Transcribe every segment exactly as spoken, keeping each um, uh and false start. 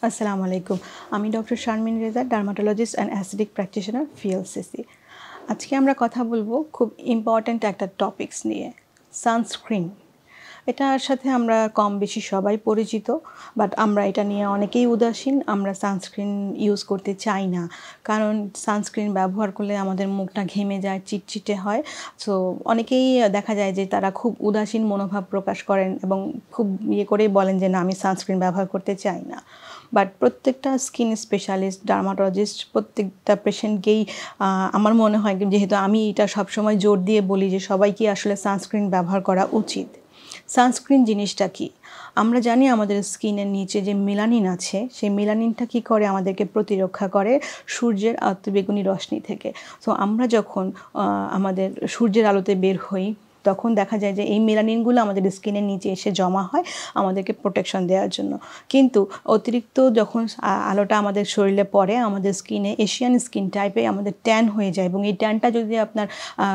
আসসালামু আলাইকুম আমি doctor Sharmin Reza dermatologist and aesthetic practitioner VLCC আজকে আমরা কথা বলবো খুব ইম্পর্ট্যান্ট একটা টপিকস নিয়ে সানস্ক্রিন এটার সাথে আমরা কম বেশি সবাই পরিচিত বাট আমরা এটা নিয়ে অনেকেই উদাসীন আমরা সানস্ক্রিন ইউজ করতে চাই না কারণ সানস্ক্রিন ব্যবহার করলে আমাদের মুখটা ঘেমে যায় চিটচিটে হয় সো অনেকেই দেখা যায় যে তারা খুব উদাসীন মনোভাব প্রকাশ করেন এবং খুব ইয়ে করেই বলেন যে না আমি সানস্ক্রিন ব্যবহার করতে চাই না বাট প্রত্যেকটা স্কিন স্পেশালিস্ট ডার্মাটোলজিস্ট প্রত্যেকটা পেশেন্টকেই আমার মনে হয় যেহেতু আমি এটা সবসময় জোর দিয়ে বলি যে সবাইকে আসলে সানস্ক্রিন ব্যবহার করা উচিত সানস্ক্রিন জিনিসটা কি আমরা জানি আমাদের স্কিনের নিচে যে মেলানিন আছে সেই মেলানিনটা কি করে আমাদেরকে প্রতিরক্ষা করে সূর্যের অতিবেগুনি রশ্মি থেকে সো আমরা যখন আমাদের সূর্যের আলোতে বের হই তখন দেখা যায় যে এই মেলানিনগুলো আমাদের স্কিনের নিচে এসে জমা হয় আমাদেরকে প্রোটেকশন দেওয়ার জন্য কিন্তু অতিরিক্ত যখন আলোটা আমাদের শরীরে পড়ে আমাদের স্কিনে এশিয়ান স্কিন টাইপে আমাদের ট্যান হয়ে যায় এবং এই ট্যানটা যদি আপনার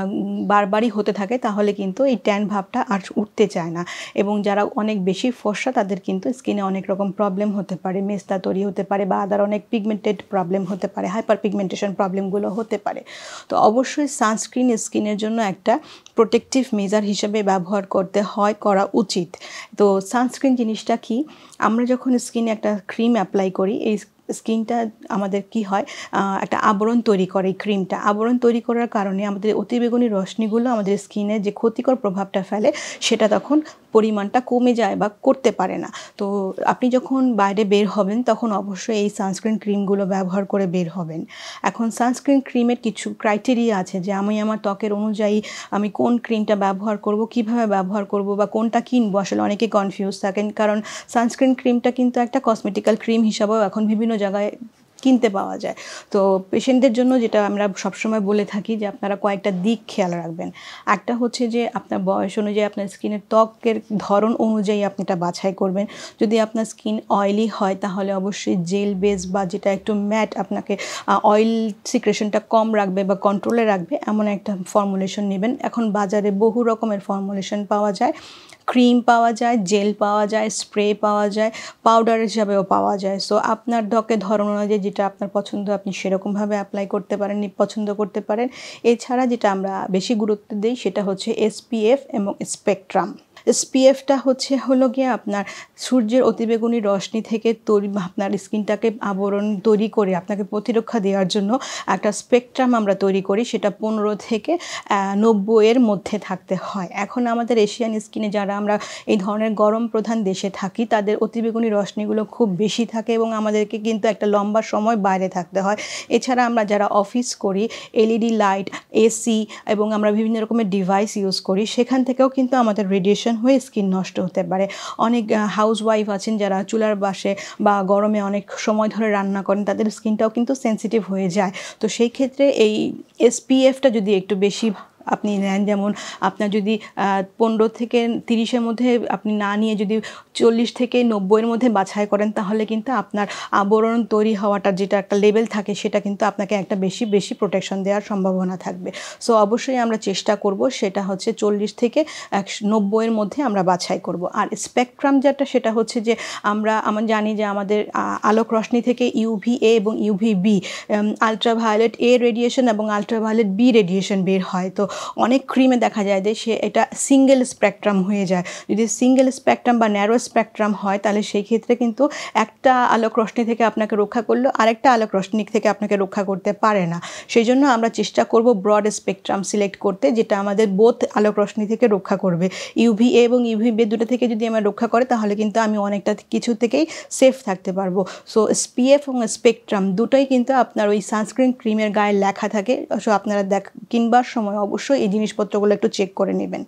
বারবারই হতে থাকে তাহলে কিন্তু এই ট্যান ভাবটা আর উঠতে চায় না এবং যারা অনেক বেশি ফর্সা তাদের কিন্তু স্কিনে অনেক রকম প্রবলেম হতে পারে মেস্তা তৈরি হতে পারে বা আদার অনেক পিগমেন্টেড প্রবলেম হতে পারে হাইপার পিগমেন্টেশন প্রবলেমগুলো হতে পারে তো অবশ্যই সানস্ক্রিন স্কিনের জন্য একটা প্রোটেক্টিভ মেজার হিসেবে ব্যবহার করতে হয় করা উচিত তো সানস্ক্রিন জিনিসটা কি আমরা যখন স্কিনে একটা ক্রিম অ্যাপ্লাই করি এই স্কিনটা আমাদের কি হয় একটা আবরণ তৈরি করে এই ক্রিমটা আবরণ তৈরি করার কারণে আমাদের অতিবেগুনি রশ্মিগুলো আমাদের স্কিনে যে ক্ষতিকর প্রভাবটা ফেলে সেটা তখন পরিমাণটা কমে যায় বা করতে পারে না তো আপনি যখন বাইরে বের হবেন তখন অবশ্যই এই সানস্ক্রিন ক্রিমগুলো ব্যবহার করে বের হবেন এখন সানস্ক্রিন ক্রিমের কিছু ক্রাইটেরিয়া আছে যে আমি আমার ত্বকের অনুযায়ী আমি কোন ক্রিমটা ব্যবহার করব কিভাবে ব্যবহার করব বা কোনটা কিনবো আসলে অনেকে কনফিউজ থাকেন কারণ সানস্ক্রিন ক্রিমটা কিন্তু একটা কসমেটিক্যাল ক্রিম হিসাবেও এখন বিভিন্ন জায়গায় কিনতে পাওয়া যায় তো পেশেন্টদের জন্য যেটা আমরা সবসময় বলে থাকি যে আপনারা কয়েকটা দিক খেয়াল রাখবেন একটা হচ্ছে যে আপনার বয়স অনুযায়ী আপনার স্কিনের ত্বকের ধরন অনুযায়ী আপনি এটা বাছাই করবেন যদি আপনার স্কিন অয়েলি হয় তাহলে অবশ্যই জেল বেস বা যেটা একটু ম্যাট আপনাকে অয়েল সিক্রেশনটা কম রাখবে বা কন্ট্রোলে রাখবে এমন একটা ফর্মুলেশন নেবেন এখন বাজারে বহু রকমের ফর্মুলেশন পাওয়া যায় ক্রিম পাওয়া যায় জেল পাওয়া যায় স্প্রে পাওয়া যায় পাউডার হিসাবেও পাওয়া যায় সো আপনার ত্বকের ধরন অনুযায়ী যেটা আপনার পছন্দ আপনি সেরকমভাবে অ্যাপ্লাই করতে পারেন পছন্দ করতে পারেন এছাড়া যেটা আমরা বেশি গুরুত্ব দিই সেটা হচ্ছে এসপিএফ এবং স্পেকট্রাম এসপিএফটা হচ্ছে হলো গিয়ে আপনার সূর্যের অতিবেগুনি রশ্মি থেকে তৈরি আপনার স্কিনটাকে আবরণ তৈরি করে আপনাকে প্রতিরক্ষা দেওয়ার জন্য একটা স্পেকট্রাম আমরা তৈরি করি সেটা পনেরো থেকে নব্বইয়ের মধ্যে থাকতে হয় এখন আমাদের এশিয়ান স্কিনে যারা আমরা এই ধরনের গরম প্রধান দেশে থাকি তাদের অতিবেগুনি রশ্মিগুলো খুব বেশি থাকে এবং আমাদেরকে কিন্তু একটা লম্বা সময় বাইরে থাকতে হয় এছাড়া আমরা যারা অফিস করি এলইডি লাইট এসি এবং আমরা বিভিন্ন রকমের ডিভাইস ইউজ করি সেখান থেকেও কিন্তু আমাদের রেডিয়েশন হয়ে স্কিন নষ্ট হতে পারে অনেক হাউসওয়াইফ আছেন যারা চুলার বাসে বা গরমে অনেক সময় ধরে রান্না করেন তাদের স্কিনটাও কিন্তু সেন্সিটিভ হয়ে যায় তো সেই ক্ষেত্রে এই এসপিএফটা যদি একটু বেশি আপনি নেন যেমন আপনার যদি পনেরো থেকে তিরিশের মধ্যে আপনি না নিয়ে যদি চল্লিশ থেকে নব্বইয়ের মধ্যে বাছাই করেন তাহলে কিন্তু আপনার আবরণ তৈরি হওয়াটার যেটা একটা লেভেল থাকে সেটা কিন্তু আপনাকে একটা বেশি বেশি প্রোটেকশন দেওয়ার সম্ভাবনা থাকবে সো অবশ্যই আমরা চেষ্টা করব সেটা হচ্ছে চল্লিশ থেকে একশো নব্বইয়ের মধ্যে আমরা বাছাই করব আর স্পেকট্রাম যেটা সেটা হচ্ছে যে আমরা আমরা জানি যে আমাদের আলোক রশ্মি থেকে ইউভি এ এবং UV B ultraviolet A radiation এবং আলট্রাভায়োলেট বি রেডিয়েশন বের হয় তো অনেক ক্রিমে দেখা যায় যে সে এটা সিঙ্গেল স্পেকট্রাম হয়ে যায় যদি সিঙ্গেল স্পেকট্রাম বা ন্যারো স্পেকট্রাম হয় তাহলে সেই ক্ষেত্রে কিন্তু একটা আলোক রশ্মি থেকে আপনাকে রক্ষা করলো আরেকটা আলোক রশ্মি থেকে আপনাকে রক্ষা করতে পারে না সেই জন্য আমরা চেষ্টা করব ব্রড স্পেকট্রাম সিলেক্ট করতে যেটা আমাদের বোথ আলোক রশ্মি থেকে রক্ষা করবে ইউভি এ এবং ইউভি বি দুটো থেকে যদি আমার রক্ষা করে তাহলে কিন্তু আমি অনেকটা কিছু থেকেই সেফ থাকতে পারবো সো এসপিএফ এবং স্পেকট্রাম দুটোই কিন্তু আপনার ওই সানস্ক্রিন ক্রিমের গায়ে লেখা থাকে সো আপনারা দেখ কিনবার সময় অবশ্যই এই জিনিসপত্রগুলো একটু চেক করে নেবেন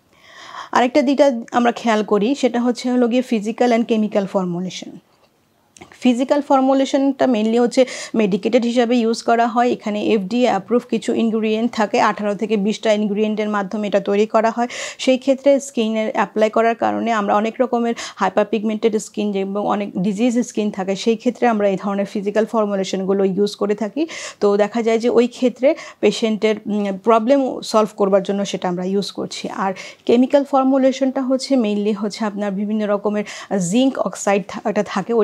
আরেকটা দিকটা আমরা খেয়াল করি সেটা হচ্ছে হলো গিয়ে physical and chemical formulation physical ফর্মুলেশনটা মেনলি হচ্ছে মেডিকেটেড হিসাবে ইউজ করা হয় এখানে এফডিএ অ্যাপ্রুভ কিছু ইনগ্রিডিয়েন্ট থাকে আঠারো থেকে বিশটা ইনগ্রিডিয়েন্টের মাধ্যমে এটা তৈরি করা হয় সেই ক্ষেত্রে স্কিনের অ্যাপ্লাই করার কারণে আমরা অনেক রকমের হাইপার পিগমেন্টেড স্কিন এবং অনেক ডিজিজ স্কিন থাকে সেই ক্ষেত্রে আমরা এই ধরনের ফিজিক্যাল ফর্মুলেশনগুলো ইউজ করে থাকি তো দেখা যায় যে ওই ক্ষেত্রে পেশেন্টের প্রবলেম সলভ করবার জন্য সেটা আমরা ইউজ করছি আর কেমিক্যাল ফর্মুলেশনটা হচ্ছে মেইনলি হচ্ছে আপনার বিভিন্ন রকমের জিঙ্ক অক্সাইড এটা থাকে ওটা আপনার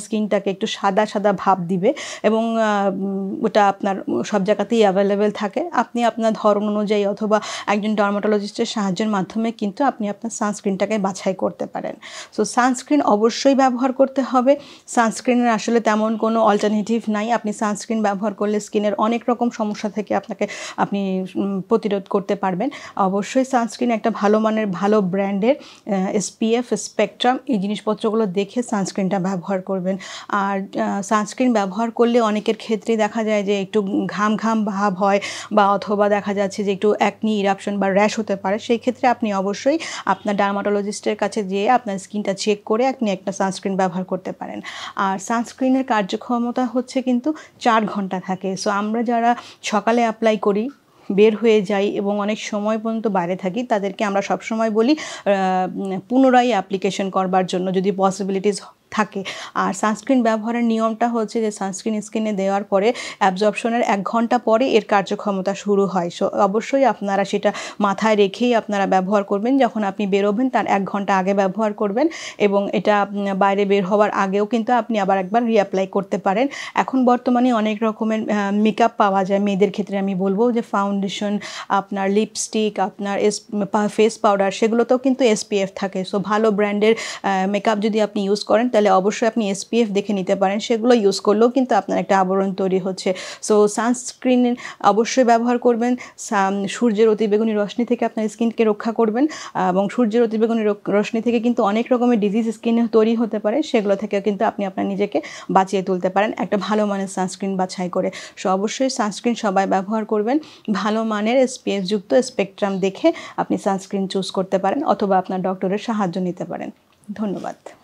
স্কিনটাকে একটু সাদা সাদা ভাব দিবে এবং ওটা আপনার সব জায়গাতেই অ্যাভেলেবেল থাকে। আপনি আপনার ধরন অনুযায়ী অথবা একজন ডার্মাটোলজিস্টের সাহায্যের মাধ্যমে কিন্তু আপনি আপনার সানস্ক্রিনটাকে বাছাই করতে পারেন। সো সানস্ক্রিন অবশ্যই ব্যবহার করতে হবে। সানস্ক্রিনের আসলে তেমন কোনো অল্টারনেটিভ নাই। আপনি সানস্ক্রিন ব্যবহার করলে স্কিনের অনেক রকম সমস্যা থেকে আপনাকে আপনি প্রতিরোধ করতে পারবেন। অবশ্যই সানস্ক্রিন একটা ভালো মানের ভালো ব্র্যান্ডের এসপিএফ, স্পেকট্রাম এই জিনিসপত্রগুলো দেখে সানস্ক্রিনটা ব্যবহার করবেন। আর সানস্ক্রিন ব্যবহার করলে অনেকের ক্ষেত্রে দেখা যায় যে একটু ঘাম ঘাম ভাব হয় বা অথবা দেখা যাচ্ছে যে একটু অ্যাকনি, ইরাপশন বা র্যাশ হতে পারে। সেই ক্ষেত্রে আপনি অবশ্যই আপনার ডার্মাটোলজিস্টের কাছে যেয়ে আপনার স্কিনটা চেক করে আপনি একটা সানস্ক্রিন ব্যবহার করতে পারেন। আর সানস্ক্রিনের কার্যক্ষমতা হচ্ছে কিন্তু চার ঘন্টা থাকে। সো আমরা যারা সকালে অ্যাপ্লাই করি, বের হয়ে যাই এবং অনেক সময় পর্যন্ত বাইরে থাকি, তাদেরকে আমরা সবসময় বলি পুনরায় অ্যাপ্লিকেশন করবার জন্য যদি পসিবিলিটিস থাকে। আর সানস্ক্রিন ব্যবহারের নিয়মটা হচ্ছে যে সানস্ক্রিন স্কিনে দেওয়ার পরে অ্যাবজর্পশনের এক ঘন্টা পরে এর কার্যক্ষমতা শুরু হয়। সো অবশ্যই আপনারা সেটা মাথায় রেখেই আপনারা ব্যবহার করবেন। যখন আপনি বেরোবেন তার এক ঘন্টা আগে ব্যবহার করবেন এবং এটা বাইরে বের হওয়ার আগেও কিন্তু আপনি আবার একবার রিঅ্যাপ্লাই করতে পারেন। এখন বর্তমানে অনেক রকমের মেকআপ পাওয়া যায় মেয়েদের ক্ষেত্রে। আমি বলবো যে ফাউন্ডেশন, আপনার লিপস্টিক, আপনার এস ফেস পাউডার, সেগুলোতেও কিন্তু এসপিএফ থাকে। সো ভালো ব্র্যান্ডের মেকআপ যদি আপনি ইউজ করেন তাহলে অবশ্যই আপনি এসপিএফ দেখে নিতে পারেন। সেগুলো ইউজ করলেও কিন্তু আপনার একটা আবরণ তৈরি হচ্ছে। সো সানস্ক্রিন অবশ্যই ব্যবহার করবেন। সূর্যের অতিবেগুনি রশ্মি থেকে আপনার স্কিনকে রক্ষা করবেন এবং সূর্যের অতিবেগুনি রশ্মি থেকে কিন্তু অনেক রকমের ডিজিজ স্কিনে তৈরি হতে পারে। সেগুলো থেকে কিন্তু আপনি আপনার নিজেকে বাঁচিয়ে তুলতে পারেন একটা ভালো মানের সানস্ক্রিন বাছাই করে। সো অবশ্যই সানস্ক্রিন সবাই ব্যবহার করবেন। ভালো মানের এসপিএফ যুক্ত স্পেকট্রাম দেখে আপনি সানস্ক্রিন চুজ করতে পারেন অথবা আপনার ডক্টরের সাহায্য নিতে পারেন। ধন্যবাদ।